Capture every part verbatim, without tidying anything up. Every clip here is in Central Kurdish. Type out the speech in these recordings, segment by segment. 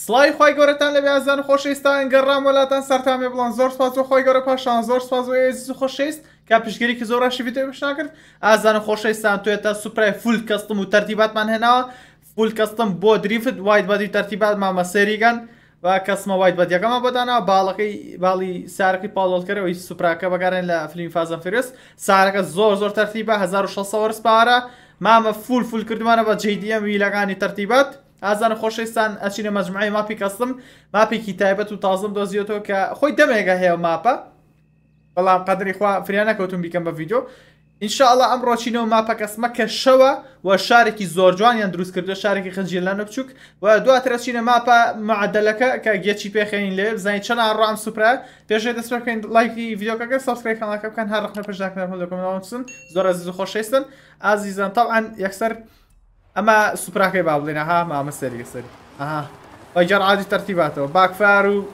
سڵاوی خی گەورەتان لەبێ ئازان و خۆشەویستان گەڕام وڵاتان سەرتان بڵان زۆر سپاس و خی گەورە پاشان زۆر سپاس و عزیز و خۆشەویست کا پشتگیریکی زۆر ڕاشی ڤیدیۆ بەش ناکرد ئازان و خۆشەویستان توێتە سوپرای فول کەستم و تەرتیباتمان هێناوە فول کەستم بۆ دریفت واید بەدی تەرتیبات مامە سێریگەن و کەسمە واید بەدیەکەمە بۆدانەوە باڵەکەی باڵی سارەکەی پاڵۆڵکەرەوەی سوپراکە بەگارێن لە فلیم فازم فێرس سارەکە زۆر زۆر تەرتیبە هەزار و شەشسەد وەرز پارە مامە فول فول کردوانە بە جێدیەم ویلەکانی تەرتیبات ئازان خۆشەویستان ئەچینە مەجموعەی ماپی کەستم ماپێکی تایبەت و تازم دۆزیێتەوە کە خۆی دەمێگە هەیە ماپە بەڵام قەدری خوا فریان نەکەوتم بیکەم بە ڤیدیۆ ئینشاءڵڵا ئەمڕۆ چینەوە ماپە کەسمە کە شەوە و شارێکی زۆر جوانیان دروست کردو شارێکی خەنجیلانە بچووک و دواترە چینە ماپە معدەلەکە کە گێچی پێخێنین لێ بزانین چەند ڕام سوپرا پێشێ دەست بکەین لایکی ڤیدیۆکەکە سابسکرایب کانالەکە بکەن هەر ڕخنە پێشداکەن لە کۆمنتەوە زۆر عزیز و خۆشەویستن ئازیزان طبعاً یەکسەر ئەمە سوپراکەی با بڵێنە ها مامە سەری سەری ئەها وەجار عادی تەرتیباتەوە باکفار و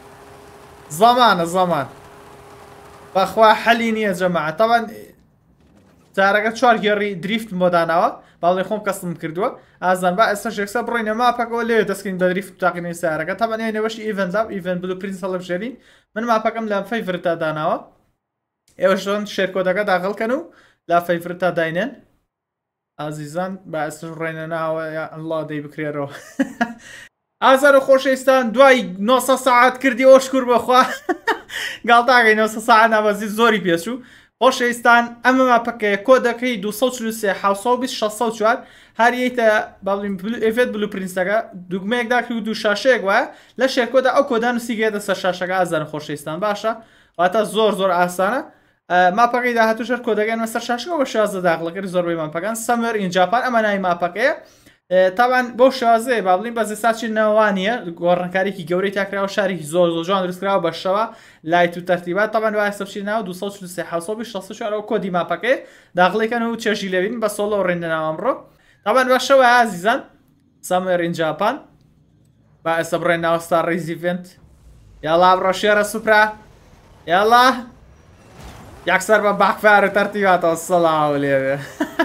زەمانە زەمان بەخوا حەلی نییە جەماعە طبعاً جارەکە چوار گێڕی دریفت مۆداناوە باڵێ خۆم کەسم کردووە ئازان با ئێستا ێکسە بڕۆینە ماپەکەەوە لێ دەستکەین بە دریفت تاقینەی سارەکە تەبەن نێوەشی ئیڤەندا ئیڤەن بلو پرینس هەڵەبژێرین من ماپەکەم لە فەیڤرتا داناوە ئێوەشۆن شێرکۆدەکە داخڵکەن و لا فەیڤرتا داینێن ئازیزان با ئێستا ڕێنە ناوە یا ئەڵڵا دەی بکرێرەوە ئازار و خۆشەویستان دوای نۆ سەد ساعات کردی ئۆشکور بەخوا گاڵتاگەی نۆ سەد ساعات نابەزی زۆری پێچوو خۆشەویستان ئەمە ماپەکەیە کۆدەکەی دو سەد و چل و سێ حەوت سەد و بیست شەشسەد و چوار هەریەیتە باڵین ئێڤێت بلو پرینسەکە دوگمەیەک داکرد و دوو شاشەیەک وایە لە شێرکۆدا ئەو کۆدان نووسیگێتە سەر شاشەکە ئازان خۆشەویستان باشە واتە زۆر زۆر ئاسانە ماپەکەی داهاتوو شەر کۆدەگەن مەسەر شاشەکە بە شازە داخڵەکەی زۆربەی ماپەکان سەمەر ئین جاپان ئەمە ناوی ماپەکەیە تاوان بۆ شازەیە با بڵین بەزی ساچی نەوانیە گۆڕانکاریی گەورەی تاکراوە شارێکی زۆر زۆر جوان دروستکراوە بەشەوە لایت و تەرتیبات تاوان وایە سەبچی ناو دو سەد و چل و سێ حەوت سەد و بیست شەشسەد و چوار کۆدی ماپەکەی داخڵیکەن و چێژی لەبین بە سۆڵە و ڕێندەناو ئەمڕۆ تاوان بەشەوە ئازیزان سەمەر ئین جاپان با ئێستا بڕێناوە ستار ڕیز ئیڤنت یاڵا بڕۆ شێرە سوپرا یاڵا یەکسەر بە باکفارە تەرتیباتەوە سەڵاو لێوێ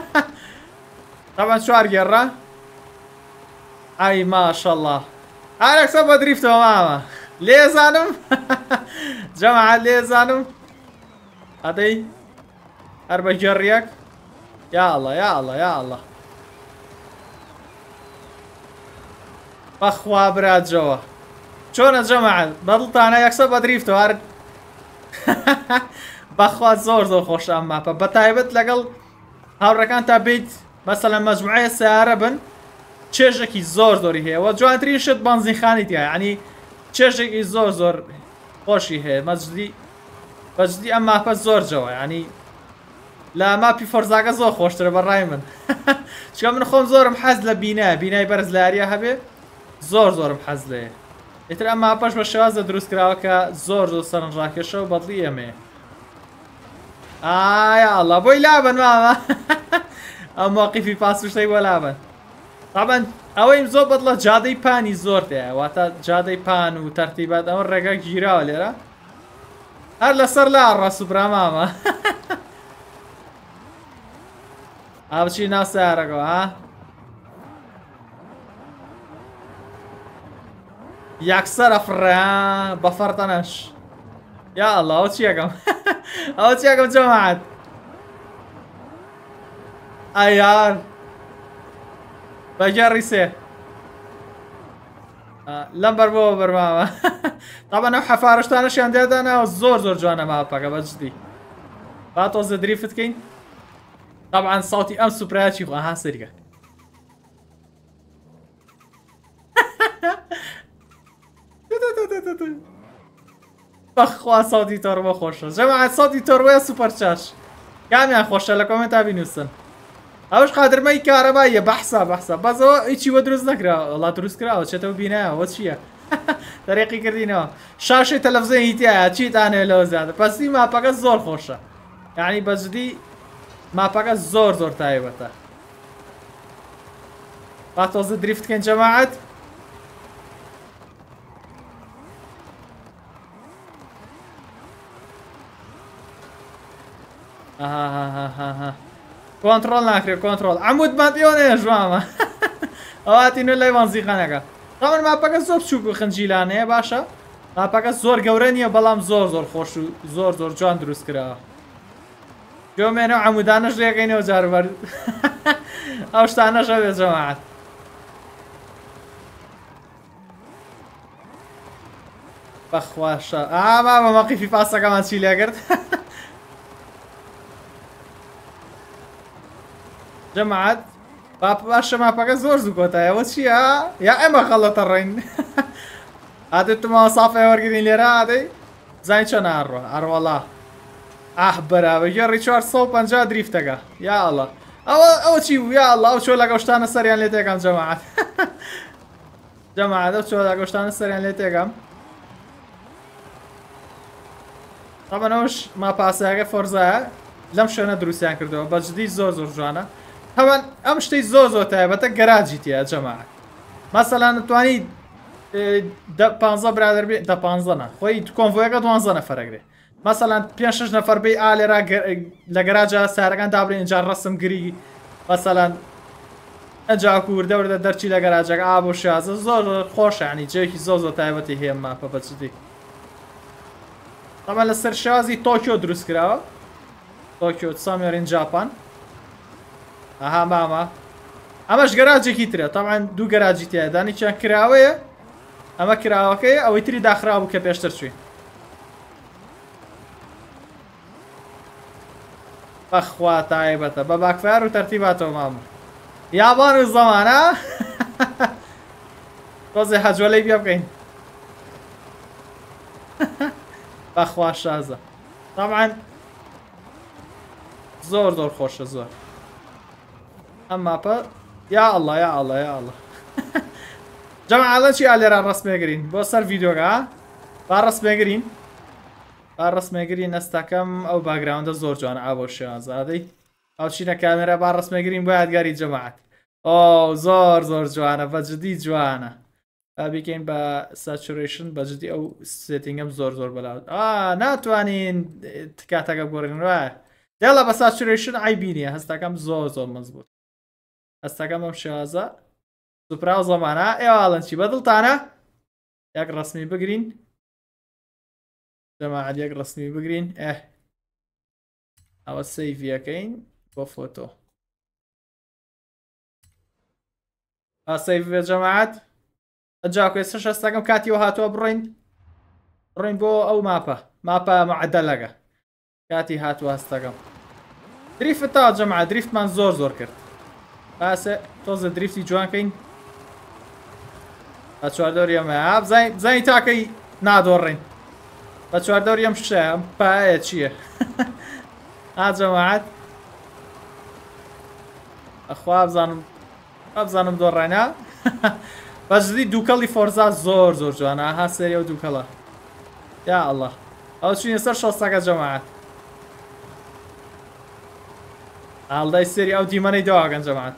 تاوان چوار گێڕە ئای ماشەڵڵا هەرێکسە بە دریفتەوە مامە لێزانم جەماعەت لێزانم ئەدەی هەر بە گێڕیەک یاڵڵا یاڵڵا یاڵڵا بەخوا براجەوە چۆنە جەماعەت بەدڵتانە یەکسە بە دریفتەوە هەر بەخوا زۆر زۆر خۆش ئەم ماپە بەتایبەت لەگەڵ هاوڕەکان تا بیت مەسەلەن مەجموعەیە سیارە بن چێژێکی زۆر زۆری هەیە و جوانترین شت بەنزینخانی تیا ینی چێژێکی زۆر زۆر خۆشی هەیە مەجدی بەجدی ئەم ماپە زۆر جەوە ینی لە ماپی فۆرزاکە زۆر خۆشترە بەڕای من چکە من خۆم زۆرم حەز لە بینایە بینای بەرز لە یاریە هەبێ زۆر زۆرم حەز لێ ئیتر ئەم ماپەش بە شێوازە دروستکراوە کە زۆر زۆر سەرنجڕاکێشە و بەدڵی ئەمێ ئایا ئەڵڵا بۆی لابن مامە ئەم موقیفی پاسوشتەی بۆ لابن طبعاً ئەوەیم زۆر بەدڵە جادەی پانی زۆر تەیە واتە جادەی پان و تەرتیبات ئەوە ڕێگە گیراوە لێرە هەر لەسەر لا ڕە سوپرا مامە ئاوچی ناو سیارەکەوە ها یەکسەر ئەفڕێ بە فەرتەنەش یا ئەڵڵا ئەو چیەکەم ئەو چیەکەم جەماعەت ئایار بەگەڕی سێ لەمبەر بۆ بەرماوە تابەن ئەو حەفارشتانەشیان دێدانەوە زۆر زۆر جوانە ماپەکە بەجدی با تۆزە دریفت بکەین طبعاً ساوتی ئەم سوپرایەکی خۆ ئەها سەریکە بەخوا ساوتی تۆڕوە خۆشە جەماعەت ساوتی تۆڕوەیە سوپەر چاش کامیان خۆشە لە کۆمنتا بینووسن ئەوش قادرمەی کارەباییە بەحسا بەحسا بەزەوە هیچی وە دروست نەکراوە وڵات دروست کراوە چێتەوە بینایەوە چییە دەرێقی کردینەوە شاشەی تەلەڤیزیۆن هیتایە چیتانێ لەوە زیادە پەسی ماپەکە زۆر خۆشە یعنی بەجدی ماپەکە زۆر زۆر تایبەتە با تۆزە دریفتکەین جەماعەت ئاهاهاهاها کۆنتڕۆڵ ناکرێت کۆنتڕۆڵ عەمود ماتیۆنێ ژوامە ئەواتینە لای وانزیخانەکە طبعا ماپەکە زۆر بچووک و خنجیلانەیە باشە ماپەکە زۆر گەورە نییە بەڵام زۆر زۆر خۆش و زۆر زۆر جوان دروست کراوە جۆمێنە و عەمودانەش ڕێگەینەوە جاربەر ئەو شتانەش هەبێت جەماعەت بەخواشە ئاما بە مەقیفی پاسەکەمان چی لێگرت جەماعەت باشە ماپەکە زۆر زوو کۆتایەوە چییە؟ یا ئێمە خەڵەتە ڕێین ئادێتمەوە سافێ وەرگرین لێرە ئادەی زای چە ناڕوە ئەڕوەڵا ئاح بەراوە گێڕی چوار سەد و پەنجا دریفتەکە یا ئەڵڵا ئەوە ئەوە چی بوو یا ئەڵڵا ئەو چۆ لە گەشتانە سەریان لێ تێکەم جەماعەت جەماعەت ئەو چۆ لە گەشتانە سەریان لێ تێکەم طبعا ئەوش ماپاسەکە فۆرزایە لەم شوێنە دروستیان کردەوە بەجددی زۆر زۆر جوانە طبعا ئەم شتەی زۆر زۆر تایبەتە گەراجی تیە جەماعەت مەسەلەن دەتوانیت پانزە برادر بێ دە پانزەنە خۆی کۆنڤۆیەکە دوانزە نەفەرەگرێ مەسەلەن پێنج شەش نەفەر بێ ئا لێرە لە گەراجە سارەکان دابرێن اینجا ڕەسم گری مەسەلەن ئەجا کووردە وردە دەرچی لە گەراجەکە ئا بۆ شازە زۆر خۆشە ینی جێکی زۆر زۆر تایبەتی هەیە ماپە بەجددی طبعا لەسەر شازی تۆکیۆ دروست کراوە تۆکیۆ سامێرین جاپان ئەها ماما ئەمەش گەراجێکی ترە طبعا دوو گەراجی تایە دانیچیان کراوەیە ئەمە کراوەکەی ئەوەی تری داخرا بوو کە پێشتر چوین بەخوا تایبەتە بە باکفار و تەرتیباتەوە مامە یابان و زەمانە تۆزێ هەجوەلەی بیا بکەین بەخوا شازە طبعا زۆر زۆر خۆشە زۆر ئەم ماپە یا ئەڵڵا یا ئەڵڵا یا ئەڵڵا جەماعەت چی ئالێران ڕەسمێگرین بۆ سەر ڤیدیۆگا با ڕەسمێگرین با ڕەسمێگرین ئەستەکەم ئەو باگراوندە زۆر جوانە ئا بۆ شێوازادەی ئەو چینە کامێرە با ڕەسمێگرین بۆ یادگاری جەماعەت ئۆ زۆر زۆر جوانە بەجددی جوانە با بیکەین بە ساتوریشن بەجددی ئەو سێتینگەم زۆر زۆر بەلاوت ئا ناتوانین کاتەکە بگۆڕین وایە دێڵە بە ساتوریشن عیبی نییە هەستەکەم زۆر زۆر مەزبوط هەستەکەم ئەم شێوازە سوپرا و زەمانە ئێواڵەن چی بەدڵتانە یەک ڕەسمی بگرین جەماعەت یەک ڕەسمی بگرین ئێ ئەوە سەیڤیەکەین بۆ فۆتۆ با سەیڤ بێ جەماعەت ئەجاکوێ سەر شەستەکەم کاتیەوە هاتووە بڕۆین بڕۆین بۆ ئەو ماپە ماپە معەدەلەکە کاتی هاتووە هەستەکەم دریفت تا جەماعەت دریفتمان زۆر زۆر کرد باسێ تۆزە دریفتی جوانکەین بە چواردەوری ئەمە بزانین تاکەی نادۆڕین بە چواردەوری ئەم شتە ئەم پایە چییە ئا جەماعەت ئەخوا بزانم بزانم دۆڕێنە بەجددی دووکەڵی فۆرزا زۆر زۆر جوانە ئاها سەری ئەو دووکەڵە یا ئەڵڵا ئەو چوینە سەر شەستەکە جەماعەت ئاڵدای سەری ئەو دیمەنەی دواگەن جەماعەت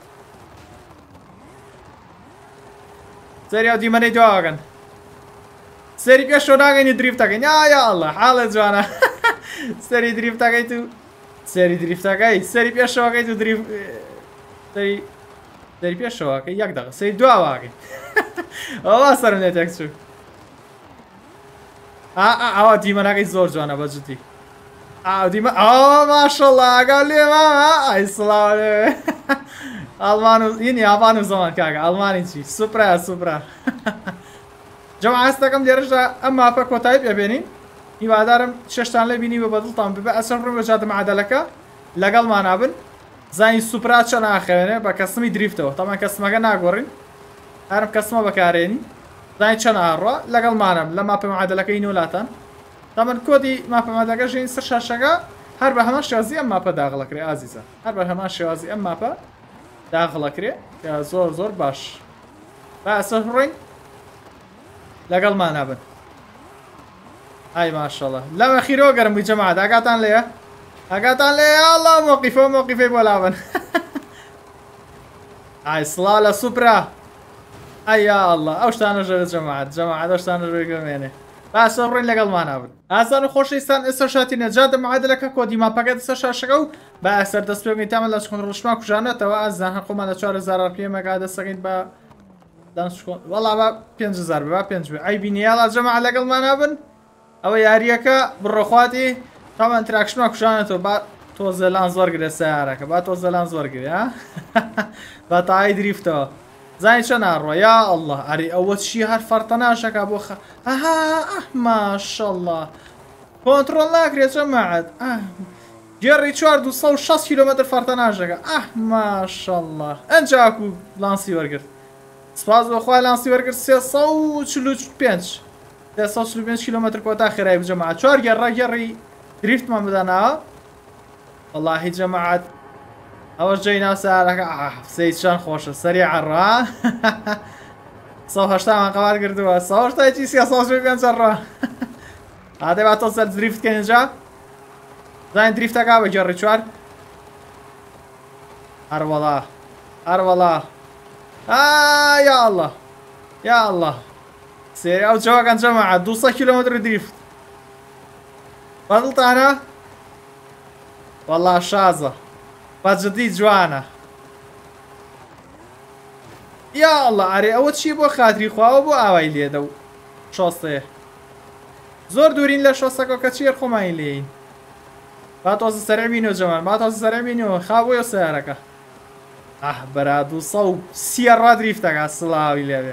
سەری ئەو دیمەنەی دواگەن سەری پێشەوە ناگەینی دریفتەکەین یا یا ئەڵڵا حاڵە جوانە سەری دریفتەکەی تو سەری دریفتەکەی سەری پێشەوەکەی تو دریفت سەری سەری پێشەوەکەی یەک دەقە سەری دواواکەی ئەوە سەرم لێ تێک چوو ئەوە دیمەنەکەی زۆر جوانە بەجددی ئاو دیمە ئەوە ماشەڵڵا ئەگەڵ لێ مامە ئای سڵاو لێ ئەڵمان و یعنی ئاوان و زەمان کاکە ئەڵمانی چی سوپرا سوپرا جەماعەت هەستەکەم لێرەشدا ئەم ماپە کۆتایی پێبێنین هیوادارم شەشتان لێ بینی بە بەدڵتان ببێ ئەسەر ڕۆ بە جاتە معەدەلەکە لەگەڵمان نابن زانی سوپرا چە ناخەوێنێ بە کەسمی دریفتەوە تەمان کەسمەکە ناگۆڕین هەرم کەسمە بەکارێنی زانی چە ناڕوە لەگەڵمانم لە ماپە معەدەلەکەی نۆلاتان تەمەن کۆدی ماپە معەدەلەکە ژین سەر شاشەکە هەر بە هەمان شێوازی ئەم ماپە داغڵەکرێ ئازیزە هەر بە هەمان شێوازی ئەم ماپە داغڵەکرێ کە زۆر زۆر باش با ئەسەر ڕۆین لەگەڵمان نابن ئای ماشەڵڵا لەمە خیرۆ گەرم بووی جەماعەت ئاگاتان لێیە ئاگاتان لێیە ئەڵڵا مۆقیفە مۆقیفەی بۆ لاون ئای سڵاو لە سوپرا ئای یا ئەڵڵا ئەو شتانە ژەوێت جەماعەت جەماعەت ئەو شتانە ژەوێت گەمێنێ باسە ڕۆین لەگەڵمان نابن ئازان و خۆشەویستان ئێستا شاتی نەجاتە معەدەلەکە کۆدی ماپەکە دەسەر شاشەکە و با ئەسەر دەست پێ بکەین تامە لە چکۆنتڕۆڵشمان کوژانێتەوە ئازان هەر خۆمان لە چوار هەزار ئار پی ئێم ئەگا دەست دەکەین بە دانس والله با پێنج هەزار با پێنج ئەی بینیاڵا جەماعە لەگەڵمان بن ئەوە یاریەکە بڕۆخواتی تامان تراکشنە کوشانێتەوە با تۆزە لان زۆر گرێ سیارەکە با تۆزە لان زۆر گرێ ها با تاای دریفتەوە زانی چە ناڕۆ یا ئەڵڵه ئەری ئەوە چی هەر فەرتەناشەکە بۆ خە ئەها ئەه ماشەڵڵه کۆنتڕۆڵ ناکرێت جەماعەت گێڕی چوار دو سەد و شەست کیلۆمەتر فەرتەناشەکە ئەه ماشەڵڵه ئەنجاکو لانسی وەرگرت سپاس بەخوا لانسی وەرگرت سێ سەد و چل و پێنج سێ سەد و چل و پێنج کیلۆمەتر کۆتا خێرایی بجەماعەت چوار گێڕا گێڕی دریفتمان بدەناوە واللهی جەماعەت ئەوەش جێی ناو سیارەکە ئاح سەی چەند خۆشە سەری عەڕا سەد و هەشتامان قەبار کردووە سەد و هەشتای سێ سەد و چل و پێنج ڕۆ هاتێ با تۆ سەر دریفت کەین اینجا زانین دریفتەکە بە گێڕی چوار هەروەڵا هەروەڵا آه يا الله يا الله سيري او جواكان جماعة دوسة كيلومتر دريفت فضلت انا والله شازة فجديد جوانا يا الله عري اول شي بو خاطري خواه بو اوائي ليه دو شوصته زور دورين لشوصتكو كتشير خماين لين با توزي سريع بينو جمال با توزي سريع بينو خوابو يو سياركا اه برادو صو سيارة دريفتك السلاوي ليه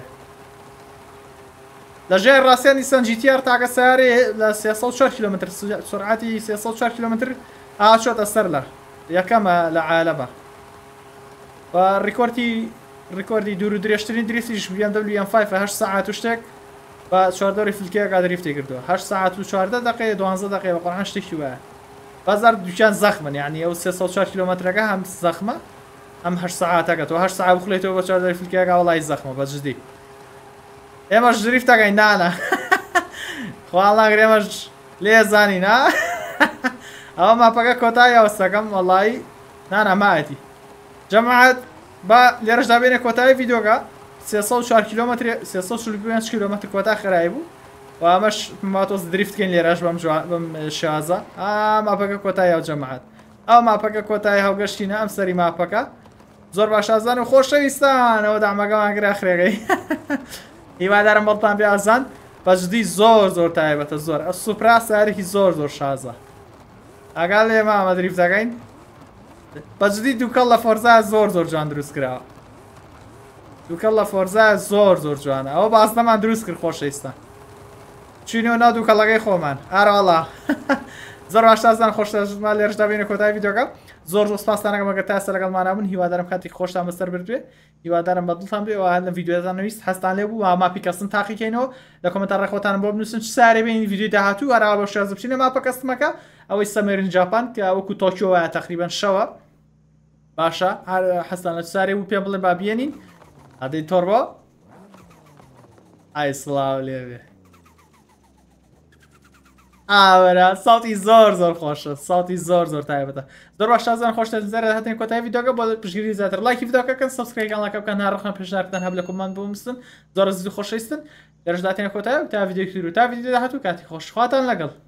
لجاي الراسية نيسان جي تي ار تاعك سياري ل سێ سەد و چوار كيلومتر سرعتي سێ سەد و چوار كيلومتر اه شوت أثر له يا كما لعالمه فالريكوردي ريكوردي دورو دريشترين دريفتيش بي ام دبليو ام خمسة هشت ساعات وشتك با چوار دوري فلكيه قاعد دريفتي كردو هشت ساعات و چوارده دقيقة دوانزده دقيقة بقرآن شتكي واه بازار دوكان زخمن يعني او سێ سەد و چوار كيلومتر هم زخمه هم هشت ساعات اگه تو هشت ساعت بخلیتو با چهار داری فیلکی اگه والله زخمه با جدی ایماش دریفت اگه نه نه خواه نگر ایماش لیه زانی نه اما ما پاکه کتایی اوستکم والله نه نه ما ایتی جماعت با لیرش دابینه کتایی ویدیو که سێ سەد و چوار کیلومتر سێ سەد و چل و پێنج کیلومتر کتا خرایی بود و همش ما توز دریفت کن لیرش بام جو بام شازه آه ما پاکه کتایی او جماعت او ما پاکه کتایی هاو گشتینه ام سری ما پاکه زۆر باشازان و خۆشەویستان ئەوە دامەگەمان کرا خرێگەی هیوادارم بەڵتان بیازان بەجددی زۆر زۆر تایبەتە زۆر ئە سوپرا سارێکی زۆر زۆر شازە ئەگەڵ لێمە ئەمە دریفت دەکەین بەجددی دووکەڵ لە فۆرزا زۆر زۆر جوان دروست کراوە دووکەڵ لە فۆرزا زۆر زۆر جوانە ئەوە بازنەمان دروست کرد خۆشەویستان چینەوە ناو دووکەڵەکەی خۆمان ئارەوەڵا زۆر باشازان خۆشەویستان لێرش دەبینە کۆتایی ڤیدیۆکە زۆر زۆر سپاسانەکەم ئەگەر تا ئێستا لەگەڵمانە بوون هیوادارم کاتێک خۆشتان بەسەر بردوێ هیوادارم بەدڵتان بێ و لە ڤیدیۆدان نوویست هەستان لێ بوو ماپی کەستم تاقیکەینەوە لە کۆمنتارە خۆتانم بۆ بنووسن چ سارێ بینی ڤیدیۆی داهاتوو هەراوە بە شێرز بچینە ماپە کەستمەکە ئەوەی سەمێرن جاپان کە وەکو تۆکیۆوە تقریبان شەوە باشە حەستان لە چ سارێ بوو پێم بڵێن با بێنین ئەدەی تۆڕ بۆ ئای سڵاو لێبێ ئاوەرە ساڵی زۆر زۆر خۆشە ساڵی زۆر زۆر تایبەتە زۆر باشازان خۆشتە زەرە هاتین کۆتایی ڤیدیۆکە بۆ پشگیری زیاتر لایکی ڤیدیۆکەکەن سەبسکرایبکەن بکەن هەروەخان پێشنیارتان هەب لە کۆمان بوومستن زۆر زیاتر خۆشەویستن دەرەش داتێنە کۆتایی تا ڤیدیۆی تر و تا ڤیدیۆ داهاتوو کاتی خۆش خواتان لەگەڵ